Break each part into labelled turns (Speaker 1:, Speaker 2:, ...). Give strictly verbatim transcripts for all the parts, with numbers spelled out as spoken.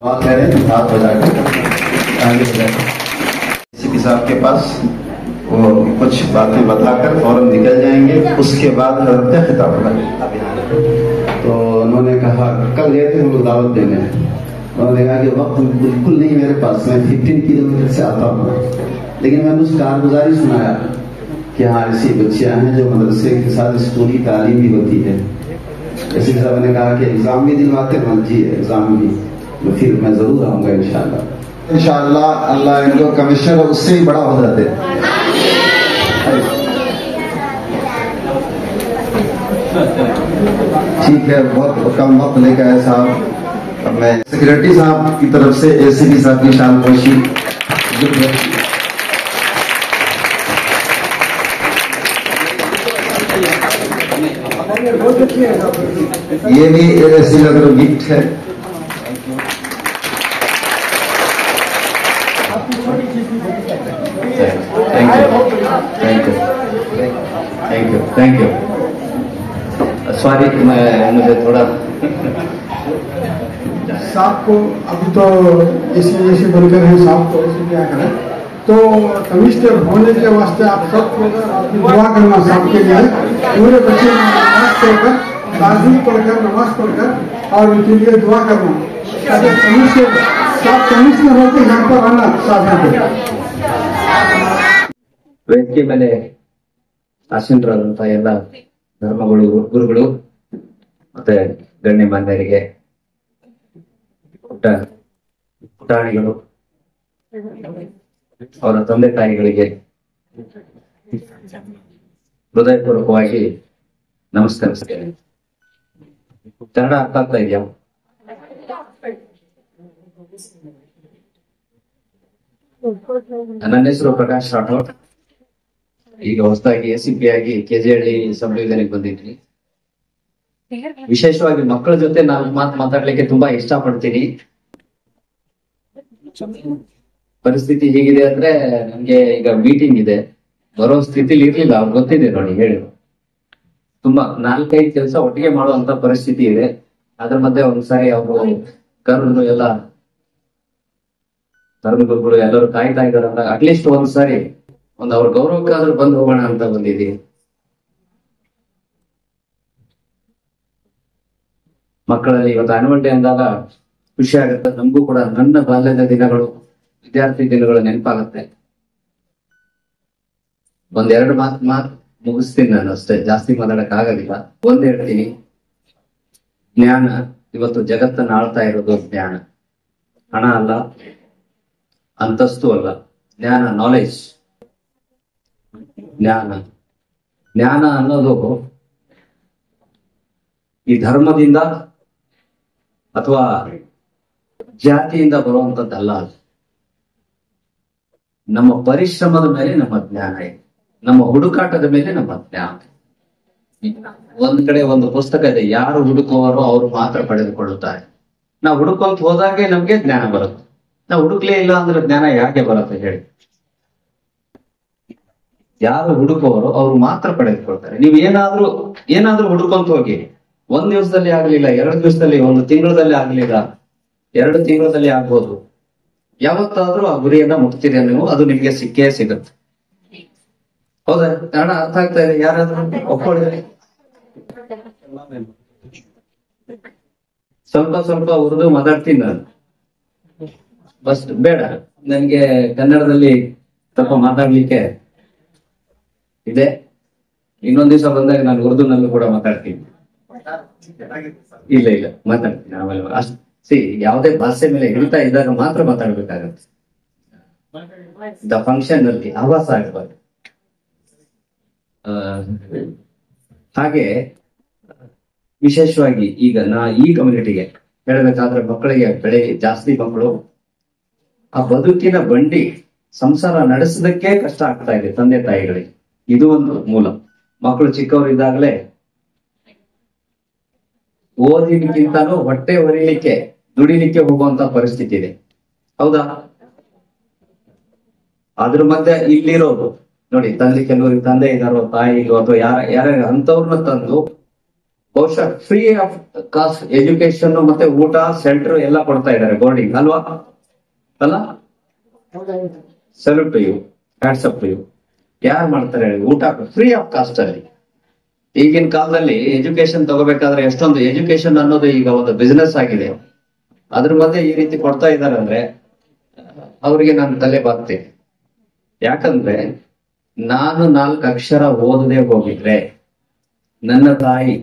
Speaker 1: हाथ बजाकर आगे सीपी साहब के पास वो कुछ बातें बताकर फौरन निकल जाएंगे। उसके बाद हजरत खिताब होगा। तो उन्होंने कहा कल गए थे उनको दावत देने, उन्होंने कहा कि वक्त बिल्कुल नहीं मेरे पास, मैं फिफ्टीन किलोमीटर से आता हूँ, लेकिन मैंने उस कारगुजारी सुनाया कि हाँ ऐसी बच्चियां हैं जो मदरसे के साथ स्कूली तालीम भी होती है। इसी साहब ने कहा कि एग्जाम भी दिलवाते हैं, जी एग्जाम भी, तो फिर मैं जरूर आऊंगा इंशाल्लाह। इंशाल्लाह अल्लाह इनको कमिश्नर उससे ही बड़ा हो जाते। ठीक है, बहुत कम वक्त लेकर आए साहब। अब मैं सेक्रेटरी साहब की तरफ से एसीपी साहब की शान पोशी, ये भी ऐसी लग गिफ्ट है। Thank you thank you thank you thank you sorry, मैं मुझे थोड़ा
Speaker 2: साहब को अभी तो ऐसे ऐसे बनकर हैं साहब को ऐसे क्या करें, तो कमिश्नर होने के वास्ते आप सब दुआ करना साहब के लिए, पूरे बच्चे नमाज पढ़कर, ताज़ीम पढ़कर, नमाज पढ़कर और उनके लिए दुआ करना ताकि कमिश्नर साहब कमिश्नर होकर यहाँ पर आना साहब
Speaker 3: ವೇದಿಕೆ ಮೇಲೆ ಆಸೀನರಾದಂತಹ ಎಲ್ಲ ಧರ್ಮಗಳು, ಗುರುಗಳು ಮತ್ತೆ ಗಣ್ಯಮಾನ್ಯರಿಗೆ, ಪುಟ್ಟ ಪುಟಾಣಿಗಳು, ಅವರ ತಂದೆ ತಾಯಿಗಳಿಗೆ ಹೃದಯಪೂರ್ವಕವಾಗಿ ನಮಸ್ಕರಿಸ್ತೇನೆ. ಕನ್ನಡ ಅರ್ಥ ಆಗ್ತಾ ಇದೆಯಾ? ನನ್ನ ಹೆಸರು ಪ್ರಕಾಶ್ ರಾಠೋಡ್. ಈಗ ಹೊಸದಾಗಿ ಎ ಸಿ ಪಿ ಆಗಿ ಕೆಜೆಹಳ್ಳಿ ಸಬ್ ಡಿವಿಷನ್ಗೆ ಬಂದಿದ್ದೀನಿ. ವಿಶೇಷವಾಗಿ ಮಕ್ಕಳ ಜೊತೆ ನಾನು ಮಾತು ಮಾತಾಡ್ಲಿಕ್ಕೆ ತುಂಬಾ ಇಷ್ಟ ಪಡ್ತೀನಿ. ಪರಿಸ್ಥಿತಿ ಹೇಗಿದೆ ಅಂದ್ರೆ, ನಮ್ಗೆ ಈಗ ಮೀಟಿಂಗ್ ಇದೆ, ಬರೋ ಸ್ಥಿತಿಲಿ ಇರ್ಲಿಲ್ಲ. ಅವ್ರು ಗೊತ್ತಿದೆ ನೋಡಿ, ಹೇಳಿ, ತುಂಬಾ ನಾಲ್ಕೈದು ಕೆಲಸ ಒಟ್ಟಿಗೆ ಮಾಡುವಂತ ಪರಿಸ್ಥಿತಿ ಇದೆ. ಅದ್ರ ಮಧ್ಯೆ ಒಂದ್ಸಾರಿ ಅವರು ಕರ್ನು ಎಲ್ಲ ಧರ್ಮಗುರುಗಳು ಎಲ್ಲರೂ ಕಾಯ್ತಾ ಇದಾರೆ ಅಂದಾಗ ಅಟ್ಲೀಸ್ಟ್ ಒಂದ್ಸಾರಿ ಒಂದ್ ಅವ್ರ ಗೌರವಕ್ಕಾದ್ರೂ ಬಂದು ಹೋಗೋಣ ಅಂತ ಬಂದಿದ್ದೀನಿ. ಮಕ್ಕಳಲ್ಲಿ ಇವತ್ತು ಆನ್ಯುವಲ್ ಡೇ ಅಂದಾಗ ಖುಷಿ ಆಗುತ್ತೆ. ನಮಗೂ ಕೂಡ ನನ್ನ ಬಾಲ್ಯದ ದಿನಗಳು, ವಿದ್ಯಾರ್ಥಿ ದಿನಗಳು ನೆನಪಾಗುತ್ತೆ. ಒಂದೆರಡು ಮಾತ್ ಮಾತ್ ಮುಗಿಸ್ತೀನಿ ನಾನು ಅಷ್ಟೇ, ಜಾಸ್ತಿ ಮಾತಾಡಕ್ ಆಗೋದಿಲ್ಲ. ಒಂದ್ ಹೇಳ್ತೀನಿ, ಜ್ಞಾನ ಇವತ್ತು ಜಗತ್ತನ್ನ ಆಳ್ತಾ ಇರೋದು ಜ್ಞಾನ. ಹಣ ಅಲ್ಲ, ಅಂತಸ್ತು ಅಲ್ಲ, ಜ್ಞಾನ, ನಾಲೆಜ್. ಜ್ಞಾನ ಜ್ಞಾನ ಅನ್ನೋದು ಈ ಧರ್ಮದಿಂದ ಅಥವಾ ಜಾತಿಯಿಂದ ಬರುವಂತದ್ದಲ್ಲ. ನಮ್ಮ ಪರಿಶ್ರಮದ ಮೇಲೆ ನಮ್ಮ ಜ್ಞಾನ ಇದೆ, ನಮ್ಮ ಹುಡುಕಾಟದ ಮೇಲೆ ನಮ್ಮ ಜ್ಞಾನ. ಒಂದ್ ಕಡೆ ಒಂದು ಪುಸ್ತಕ ಇದೆ, ಯಾರು ಹುಡುಕುವರೋ ಅವರು ಮಾತ್ರ ಪಡೆದುಕೊಳ್ಳುತ್ತಾರೆ. ನಾವು ಹುಡುಕೊಂತ ಹೋದಾಗೆ ನಮ್ಗೆ ಜ್ಞಾನ ಬರುತ್ತೆ. ನಾವು ಹುಡುಕ್ಲೇ ಇಲ್ಲ ಅಂದ್ರೆ ಜ್ಞಾನ ಯಾಕೆ ಬರುತ್ತೆ ಹೇಳಿ? ಯಾರು ಹುಡುಕುವರೋ ಅವ್ರು ಮಾತ್ರ ಪಡೆದುಕೊಳ್ತಾರೆ. ನೀವು ಏನಾದ್ರೂ ಏನಾದ್ರೂ ಹುಡುಕೊಂತ ಹೋಗಿ, ಒಂದ್ ದಿವಸದಲ್ಲಿ ಆಗ್ಲಿಲ್ಲ, ಎರಡು ದಿವಸದಲ್ಲಿ, ಒಂದು ತಿಂಗಳಲ್ಲಿ ಆಗ್ಲಿಲ್ಲ, ಎರಡು ತಿಂಗಳಲ್ಲಿ ಆಗ್ಬೋದು, ಯಾವತ್ತಾದ್ರೂ ಆ ಗುರಿಯನ್ನ ಮುಟ್ತೀರಿ ನೀವು, ಅದು ನಿಮ್ಗೆ ಸಿಕ್ಕೇ ಸಿಗುತ್ತೆ. ಹೌದಾ? ಕಾರಣ ಅರ್ಥ ಆಗ್ತಾ ಇದೆ? ಯಾರಾದ್ರೂ ಒಪ್ಕೊಳ್ಳಿ. ಸ್ವಲ್ಪ ಸ್ವಲ್ಪ ಉರ್ದು ಮಾತಾಡ್ತೀನಿ ನಾನು, ಬಸ್ ಬೇಡ, ನನ್ಗೆ ಕನ್ನಡದಲ್ಲಿ ಸ್ವಲ್ಪ ಮಾತಾಡ್ಲಿಕ್ಕೆ ಇದೆ. ಇನ್ನೊಂದ್ ದಿವಸ ಬಂದಾಗ ನಾನು ಉರ್ದುನಲ್ಲೂ ಕೂಡ ಮಾತಾಡ್ತೀನಿ. ಇಲ್ಲ ಇಲ್ಲ ಮಾತಾಡ್ತೀನಿ ಆಮೇಲೆ. ಅಷ್ಟ್ ಸಿ ಯಾವುದೇ ಭಾಷೆ ಮೇಲೆ ಹಿಡಿತಾ ಇದ್ದಾಗ ಮಾತ್ರ ಮಾತಾಡ್ಬೇಕಾಗತ್ತೆ. ದ ಫಂಕ್ಷನ್ ಅಲ್ಲಿ ಆವಾಸ ಆಗಬಾರ್ದು. ಹಾಗೆ ವಿಶೇಷವಾಗಿ ಈಗ ನಾ ಈ ಕಮ್ಯುನಿಟಿಗೆ ಹೇಳಬೇಕಾದ್ರೆ, ಮಕ್ಕಳಿಗೆ ಬೆಳೆ ಜಾಸ್ತಿ ಮಕ್ಕಳು, ಆ ಬದುಕಿನ ಬಂಡಿ ಸಂಸಾರ ನಡೆಸೋದಕ್ಕೆ ಕಷ್ಟ ಆಗ್ತಾ ಇದೆ ತಂದೆ ತಾಯಿಗಳಿಗೆ. ಇದು ಒಂದು ಮೂಲ. ಮಕ್ಕಳು ಚಿಕ್ಕವರಿದ್ದಾಗಲೇ ಓದಿನಕ್ಕಿಂತಾನು ಹೊಟ್ಟೆ ಹೊರಿಲಿಕ್ಕೆ, ದುಡಿಲಿಕ್ಕೆ ಹೋಗುವಂತ ಪರಿಸ್ಥಿತಿ ಇದೆ. ಹೌದಾ? ಅದ್ರ ಮಧ್ಯೆ ಇಲ್ಲಿರೋದು ನೋಡಿ, ತಂದೆ ಕೆಲವರಿಗೆ ತಂದೆ ಇದ್ದಾರೋ, ತಾಯಿ ಅಥವಾ ಯಾರ ಯಾರ್ಯಾರ ಅಂತವ್ರನ್ನ ತಂದು ಬಹುಶಃ ಫ್ರೀ ಆಫ್ ಕಾಸ್ಟ್ ಎಜುಕೇಶನ್ ಮತ್ತೆ ಊಟ ಸೆಂಟರ್ ಎಲ್ಲ ಕೊಡ್ತಾ ಇದ್ದಾರೆ ಬೋರ್ಡಿಂಗ್ ಅಲ್ವಾ ಅಲ್ಲ. Salute to you, hats up to you. ಯಾರು ಮಾಡ್ತಾರೆ ಹೇಳಿ ಊಟ ಫ್ರೀ ಆಫ್ ಕಾಸ್ಟ್ ಅಲ್ಲಿ. ಈಗಿನ ಕಾಲದಲ್ಲಿ ಎಜುಕೇಶನ್ ತಗೋಬೇಕಾದ್ರೆ ಎಷ್ಟೊಂದು ಎಜುಕೇಶನ್ ಅನ್ನೋದು ಈಗ ಒಂದು ಬಿಸಿನೆಸ್ ಆಗಿದೆ. ಅದ್ರ ಮಧ್ಯೆ ಈ ರೀತಿ ಕೊಡ್ತಾ ಇದ್ದಾರೆ ಅಂದ್ರೆ ಅವ್ರಿಗೆ ನಾನು ತಲೆ ಬಾಗ್ತೀನಿ. ಯಾಕಂದ್ರೆ ನಾನು ನಾಲ್ಕು ಅಕ್ಷರ ಓದದೆ ಹೋಗಿದ್ರೆ ನನ್ನ ತಾಯಿ,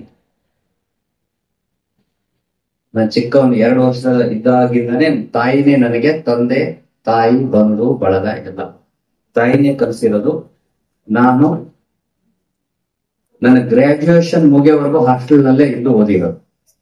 Speaker 3: ನಾನು ಚಿಕ್ಕವನು ಎರಡು ವರ್ಷ ಇದ್ದಾಗಿದ್ದಾನೆ ತಾಯಿನೇ ನನಗೆ ತಂದೆ ತಾಯಿ ಬಂಧು ಬಳಗ ಎಲ್ಲ ತಾಯಿನೇ ಕಲಿಸಿರೋದು. ನಾನು ನನ್ನ ಗ್ರಾಜುಯೇಷನ್ ಮುಗಿಯೋವರೆಗೂ ಹಾಸ್ಟೆಲ್ ನಲ್ಲೇ ಇದ್ದು ಓದಿರೋದು.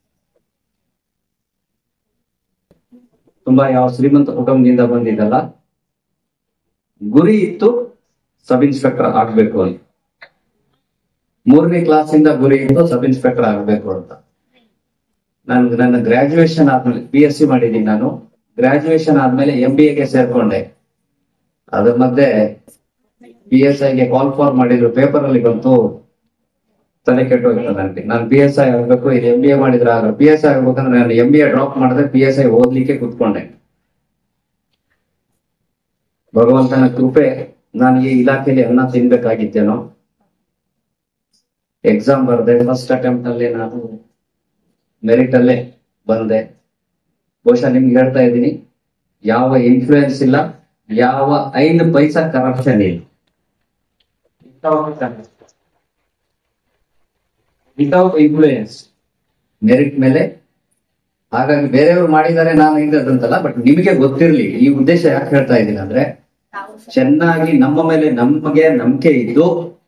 Speaker 3: ತುಂಬಾ ಯಾವ ಶ್ರೀಮಂತ ಕುಟುಂಬದಿಂದ ಬಂದಿದ್ದಲ್ಲ, ಗುರಿ ಇತ್ತು ಸಬ್ ಇನ್ಸ್ಪೆಕ್ಟರ್ ಆಗ್ಬೇಕು ಅಂತ. ಮೂರನೇ ಕ್ಲಾಸಿಂದ ಗುರಿ ಇತ್ತು ಸಬ್ ಇನ್ಸ್ಪೆಕ್ಟರ್ ಆಗ್ಬೇಕು ಅಂತ. ನನ್ ನನ್ನ ಗ್ರಾಜುಯೇಷನ್ ಆದ್ಮೇಲೆ ಬಿ ಎಸ್ ಸಿ ಮಾಡಿದೀನಿ ನಾನು. ಗ್ರಾಜುಯೇಷನ್ ಆದ್ಮೇಲೆ ಎಂ ಬಿ ಎಗೆ ಸೇರ್ಕೊಂಡೆ. ಅದ್ರ ಮಧ್ಯೆ ಪಿ ಎಸ್ ಐಗೆ ಕಾಲ್ ಫಾರ್ ಮಾಡಿದ್ರು, ಪೇಪರ್ ಅಲ್ಲಿ ಬಂತು, ತಲೆ ಕೆಟ್ಟೋಗಿತ್ತು ನನಗೆ. ನಾನು ಪಿ ಎಸ್ ಐ ಆಗ್ಬೇಕು, ಇದು ಎಂ ಬಿ ಎ ಮಾಡಿದ್ರೆ ಆಗ ಪಿ ಎಸ್ ಐ ಆಗ್ಬೇಕಂದ್ರೆ ನಾನು ಎಂ ಬಿ ಎ ಡ್ರಾಪ್ ಮಾಡಿದ್ರೆ ಪಿ ಎಸ್ ಐ ಓದ್ಲಿಕ್ಕೆ ಕುತ್ಕೊಂಡೆ. ಭಗವಂತನ ಕೃಪೆ, ನಾನು ಈ ಇಲಾಖೆಯಲ್ಲಿ ಅನ್ನ ತಿನ್ಬೇಕಾಗಿತ್ತೇನೋ. ಎಕ್ಸಾಮ್ ಬರ್ದೆ, ಫಸ್ಟ್ ಅಟೆಂಪ್ಟ್ ಅಲ್ಲಿ ನಾನು ಮೆರಿಟ್ ಅಲ್ಲೇ ಬಂದೆ. ಬಹುಶಃ ನಿಮ್ಗೆ ಹೇಳ್ತಾ ಇದ್ದೀನಿ, ಯಾವ ಇನ್ಫ್ಲೂಯೆನ್ಸ್ ಇಲ್ಲ, ಯಾವ ಐದು ಪೈಸಾ ಕರಪ್ಷನ್ ಇಲ್ಲ. ವಿತೌಟ್ ಇನ್ಫ್ಲೂಯೆನ್ಸ್, ಮೆರಿಟ್ ಮೇಲೆ. ಹಾಗಾಗಿ ಬೇರೆಯವರು ಮಾಡಿದ್ದಾರೆ, ನಾನು ಹಿಂದಂತಲ್ಲ, ಬಟ್ ನಿಮಗೆ ಗೊತ್ತಿರ್ಲಿ ಈ ಉದ್ದೇಶ ಯಾಕೆ ಹೇಳ್ತಾ ಇದ್ದೀನಿ ಅಂದ್ರೆ, ಚೆನ್ನಾಗಿ ನಮ್ಮ ಮೇಲೆ ನಮಗೆ ನಂಬಿಕೆ ಇದ್ದು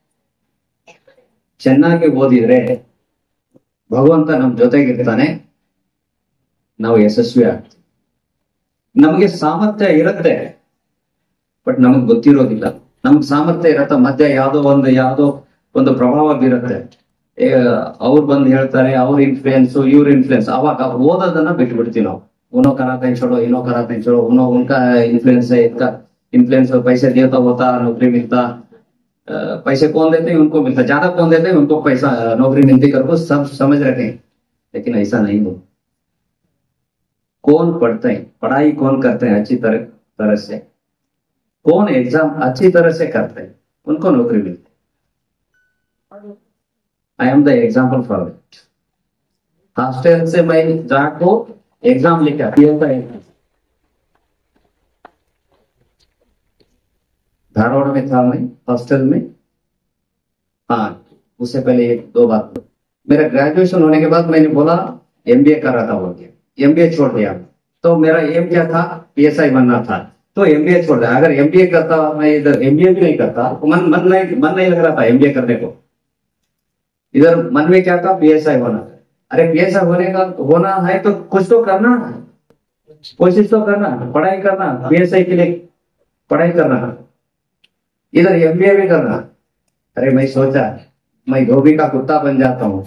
Speaker 3: ಚೆನ್ನಾಗಿ ಓದಿದ್ರೆ ಭಗವಂತ ನಮ್ ಜೊತೆಗಿರ್ತಾನೆ, ನಾವು ಯಶಸ್ವಿ ಆಗ್ತೀವಿ. ನಮಗೆ ಸಾಮರ್ಥ್ಯ ಇರುತ್ತೆ, ಬಟ್ ನಮಗ್ ಗೊತ್ತಿರೋದಿಲ್ಲ. ನಮ್ಗ್ ಸಾಮರ್ಥ್ಯ ಇರತ್ತ, ಮಧ್ಯ ಯಾವ್ದೋ ಒಂದು ಯಾವ್ದೋ ಒಂದು ಪ್ರಭಾವ ಬೀರುತ್ತೆ. ಅವ್ರು ಬಂದು ಹೇಳ್ತಾರೆ, ಅವ್ರ ಇನ್ಫ್ಲೂಯೆನ್ಸ್ ಇವ್ರ ಇನ್ಫ್ಲೂಯೆನ್ಸ್, ಅವಾಗ ಓದೋದನ್ನ ಬಿಟ್ಟು ಬಿಡ್ತೀವಿ ನಾವು. उनो कराते हैं छोड़ो, इनो कराते हैं छोड़ो, उनो उनका इन्फ्लुएंस है, इनका इन्फ्लुएंस है, पैसे देता होता नौकरी मिलता, पैसे कौन देते हैं उनको मिलता, ज्यादा कौन देते हैं उनको पैसा नौकरी मिलती करको सब समझ रखे हैं. लेकिन ऐसा नहीं हो. कौन पढ़ते हैं, पढ़ाई कौन करते हैं अच्छी तरह तरह से, कौन एग्जाम अच्छी तरह से करते हैं उनको नौकरी मिलती. I am the example for that. Hostel से मैं जाको एग्जाम लिखा धारवाड़ में था मैं हॉस्टल में. हाँ, उससे पहले एक दो बात. मेरा ग्रेजुएशन होने के बाद मैंने बोला एमबीए कर रहा था, बोल के एमबीए छोड़ दिया. तो मेरा एम क्या था, पीएसआई बनना था, तो एमबीए छोड़ दिया. अगर एमबीए करता, मैं इधर एमबीए भी नहीं करता, मन मन नहीं मन नहीं लग रहा था एमबीए करने को. इधर मन में क्या था, पीएसआई होना. अरे पीएसआई होने का होना है तो कुछ तो करना, कोशिश तो करना, पढ़ाई करना, पीएसआई के लिए पढ़ाई करना, इधर एमबीए भी करना. अरे मैं सोचा मैं धोबी का कुत्ता बन जाता हूँ.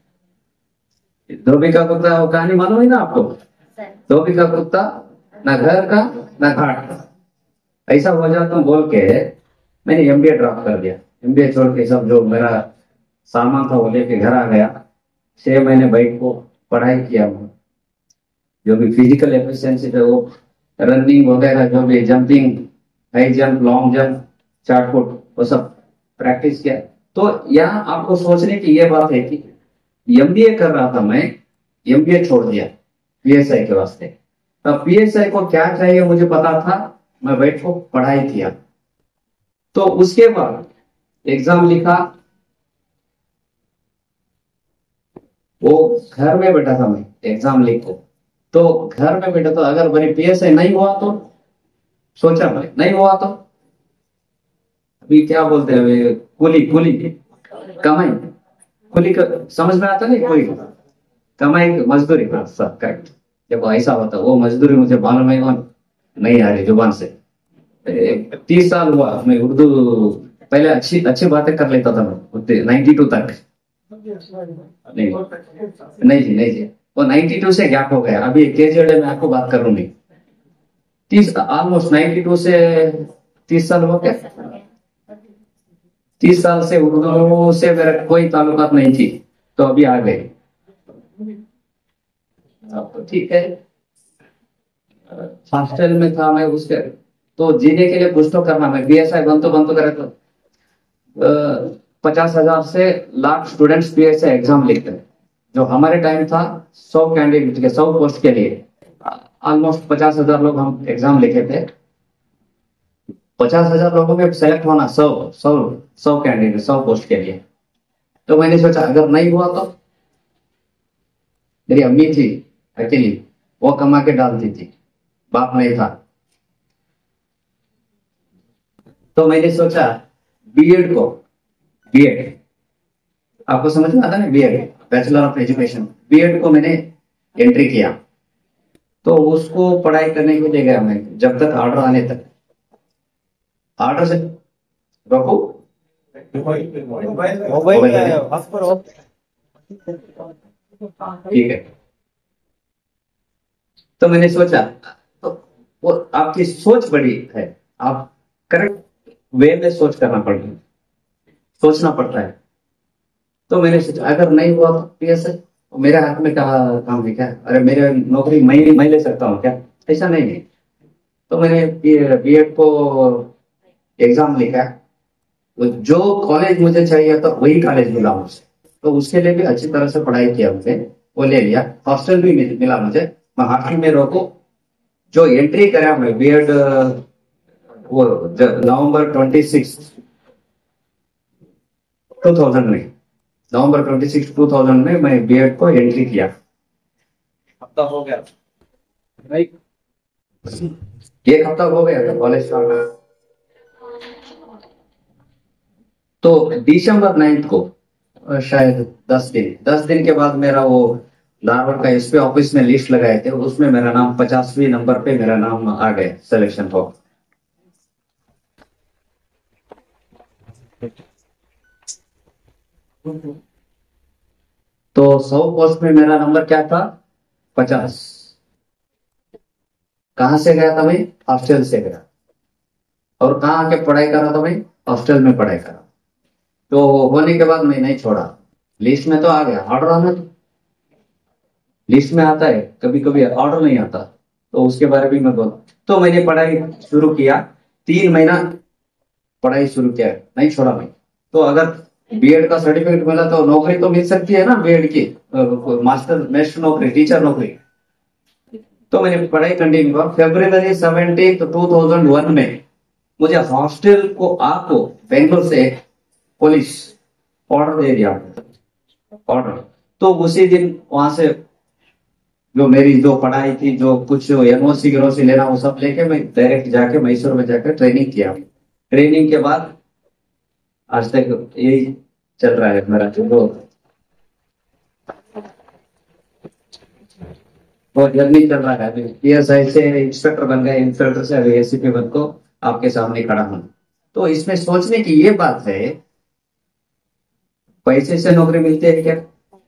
Speaker 3: धोबी का कुत्ता कहानी मालूम है ना आपको, धोबी का कुत्ता, ना घर का ना घाट का, ऐसा हो जाता हूँ बोल के मैंने एमबीए ड्रॉप कर दिया. एमबीए छोड़ के सब जो मेरा सामान था वो लेके घर आ गया. छह महीने बैठ को पढ़ाई किया. जो भी फिजिकल एफिशिएंसी है वो रनिंग वगैरह, जो भी jumping, high jump, long jump, short put, वो सब प्रैक्टिस किया. तो यहाँ आपको सोचने की ये बात है कि एमबीए कर रहा था मैं, एमबीए छोड़ दिया पीएसआई के वास्ते. तब पीएसआई को क्या चाहिए मुझे पता था, मैं बैठ को पढ़ाई किया. तो उसके बाद एग्जाम लिखा, वो घर में बैठा था मैं एग्जाम लिख को. तो घर में बैठा तो अगर मेरी पीएसआई नहीं हुआ तो सोचा मैं, नहीं हुआ तो अभी क्या बोलते हैं, कुली कुली कमाई, कुली का समझ में आता नहीं, कोई कमाई मजदूरी. हाँ सब करेक्ट. जब ऐसा होता वो मजदूरी मुझे मालूम है नहीं आ रही जुबान से. तीस साल हुआ मैं उर्दू पहले अच्छी अच्छी बातें कर लेता था मैं नाइन्टी टू तक. नहीं नहीं जी नहीं जी वो नाइन्टी टू से गैप हो गया. अभी केजीएल में आपको बात कर लूंगी. तीस ऑलमोस्ट नाइन्टी टू से तीस साल हो गया. तीस साल से उर्दू से मेरा कोई ताल्लुकात नहीं थी, तो अभी आ गए. अब तो ठीक है, हॉस्टल में था मैं उसके, तो जीने के लिए कुछ तो करना, मैं बी एस आई बन तो बन तो करे, तो पचास हजार से lakh students P S I exam लिखते हैं। जो हमारे टाइम था सौ कैंडिडेट के सौ पोस्ट के लिए ऑलमोस्ट पचास हजार लोग हम एग्जाम लिखे थे। पचास हजार लोगों में सेलेक्ट होना सौ सौ सौ कैंडिडेट सौ पोस्ट के लिए। तो मैंने सोचा अगर नहीं हुआ तो, मेरी अम्मी थी अकेली, वो कमा के डालती थी, बाप नहीं था। तो मैंने सोचा बीएड को, बीएड आपको समझ में आता है ना, B Ed bachelor of education, B Ed को मैंने एंट्री किया। तो उसको पढ़ाई करने के लिए गया मैं, जब तक ऑर्डर आने तक, ऑर्डर से रोको ठीक है। तो मैंने सोचा, तो वो आपकी सोच बड़ी है, आप करेक्ट वे में सोच करना पड़ता है, सोचना पड़ता है। तो मैंने सोचा अगर नहीं हुआ तो पीएस मेरे हाथ में कहा काम है क्या, अरे मेरे नौकरी मैं मैं ले सकता हूँ क्या, ऐसा नहीं है। तो मैंने बीएड को एग्जाम लिखा, तो जो कॉलेज मुझे चाहिए था वही कॉलेज मिला मुझे, तो उसके लिए भी अच्छी तरह से पढ़ाई किया मुझे, वो ले लिया। हॉस्टल भी मिला मुझे, मैं हॉस्टल में रोको जो एंट्री करा मैं बीएड, वो November twenty six two thousand में, November twenty six two thousand में मैं बीएड को एंट्री किया। हफ्ता हो गया, एक हफ्ता हो गया था कॉलेज स्टार्ट। तो दिसंबर नाइन्थ को शायद दस दिन दस दिन के बाद मेरा वो धारवाड़ का एसपी ऑफिस में लिस्ट लगाए थे, उसमें मेरा नाम पचासवीं नंबर पे मेरा नाम आ गया, सिलेक्शन हो। तो सौ पोस्ट में मेरा नंबर क्या था, पचास। कहां से गया था मैं, हॉस्टल से गया, और कहाँ आके पढ़ाई करा था मैं, हॉस्टल में पढ़ाई करा। तो होने के बाद मैं नहीं छोड़ा, लिस्ट में तो आ गया, ऑर्डर आना तो लिस्ट में आता है, कभी कभी ऑर्डर नहीं आता, तो उसके बारे में मैं बोला। तो मैंने पढ़ाई शुरू किया, तीन महीना पढ़ाई शुरू किया, नहीं छोड़ा मैं। तो अगर बीएड का सर्टिफिकेट मिला तो नौकरी तो मिल सकती है ना, बीएड की मास्टर मास्टर नौकरी, टीचर नौकरी। तो मैंने पढ़ाई कंटिन्यू किया। February seventeen two thousand one में मुझे हॉस्टल को आपको बेंगलोर से पुलिस ऑर्डर दे दिया, ऑर्डर। तो उसी दिन वहां से जो मेरी जो पढ़ाई थी, जो कुछ एनओसी गिनोसी लेना, वो सब लेके मैं डायरेक्ट जाके मैसूर में जाकर ट्रेनिंग किया। ट्रेनिंग के बाद आज तक यही चल रहा है मेरा जो वो जर्नी चल रहा है। पीएसआई से इंस्पेक्टर बन गए, इंस्पेक्टर से अभी एसीपी बन को आपके सामने खड़ा हूं। तो इसमें सोचने की ये बात है, पैसे से नौकरी मिलती है क्या,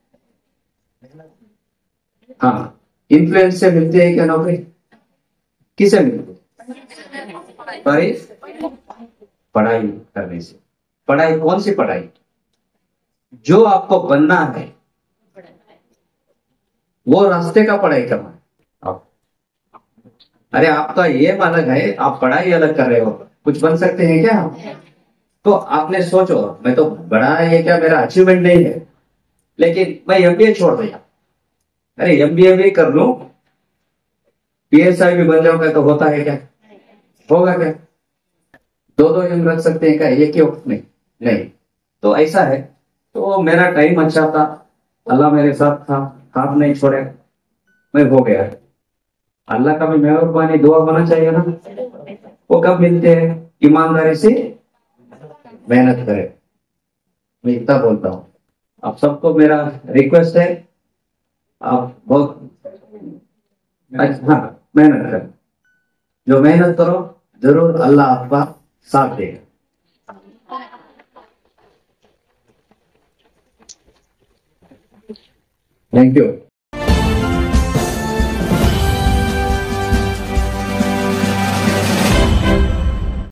Speaker 3: हाँ, इन्फ्लुएंस से मिलती है क्या नौकरी, किसे मिलती है, पढ़ाई करने से। पढ़ाई कौन सी पढ़ाई, जो आपको बनना है वो रास्ते का पढ़ाई करना है आप। अरे आपका एम अलग है, आप पढ़ाई अलग कर रहे हो, कुछ बन सकते हैं क्या आप? तो आपने सोचो मैं तो बड़ा है क्या, मेरा अचीवमेंट नहीं है, लेकिन मैं एमबीए छोड़ दिया। अरे एमबीए भी कर लूं, पीएसआई भी बन जाऊंगा तो होता है क्या, होगा क्या? दो दो एम रख सकते हैं क्या एक ही वक्त में? नहीं। तो ऐसा है। तो मेरा टाइम अच्छा था, अल्लाह मेरे साथ था, हाथ नहीं छोड़े, मैं हो गया। अल्लाह का भी मेहरबानी, दुआ होना चाहिए ना। वो कब मिलते हैं, ईमानदारी से मेहनत करें, मैं इतना बोलता हूँ। आप सबको मेरा रिक्वेस्ट है, आप बहुत अच्छा मेहनत करें, जो मेहनत करो जरूर अल्लाह आपका साथ देगा। Thank you.